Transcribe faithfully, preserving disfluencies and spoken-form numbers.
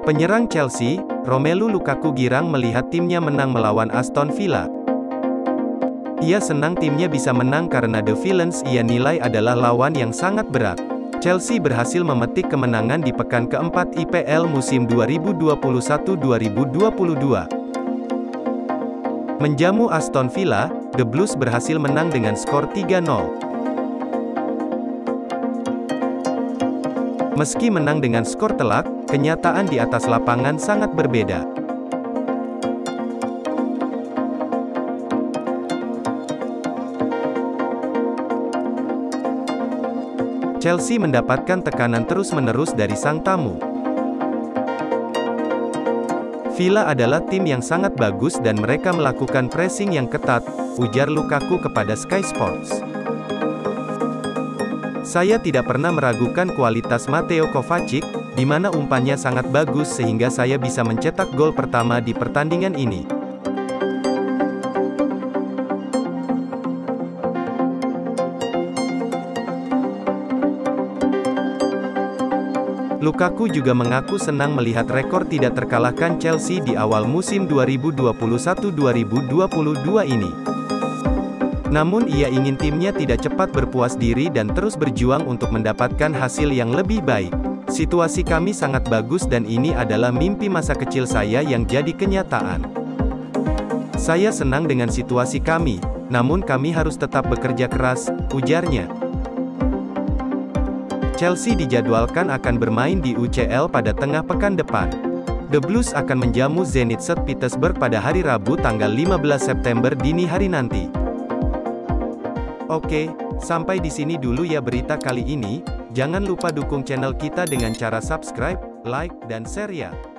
Penyerang Chelsea, Romelu Lukaku girang melihat timnya menang melawan Aston Villa. Ia senang timnya bisa menang karena The Villains ia nilai adalah lawan yang sangat berat. Chelsea berhasil memetik kemenangan di pekan keempat I P L musim dua ribu dua puluh satu dua ribu dua puluh dua. Menjamu Aston Villa, The Blues berhasil menang dengan skor tiga nol. Meski menang dengan skor telak, kenyataan di atas lapangan sangat berbeda. Chelsea mendapatkan tekanan terus-menerus dari sang tamu. Villa adalah tim yang sangat bagus dan mereka melakukan pressing yang ketat, ujar Lukaku kepada Sky Sports. Saya tidak pernah meragukan kualitas Mateo Kovacic, di mana umpannya sangat bagus sehingga saya bisa mencetak gol pertama di pertandingan ini. Lukaku juga mengaku senang melihat rekor tidak terkalahkan Chelsea di awal musim dua ribu dua puluh satu dua ribu dua puluh dua ini. Namun ia ingin timnya tidak cepat berpuas diri dan terus berjuang untuk mendapatkan hasil yang lebih baik. Situasi kami sangat bagus dan ini adalah mimpi masa kecil saya yang jadi kenyataan. Saya senang dengan situasi kami, namun kami harus tetap bekerja keras, ujarnya. Chelsea dijadwalkan akan bermain di U C L pada tengah pekan depan. The Blues akan menjamu Zenit Saint Petersburg pada hari Rabu tanggal lima belas September dini hari nanti. Oke, sampai di sini dulu ya berita kali ini. Jangan lupa dukung channel kita dengan cara subscribe, like, dan share ya.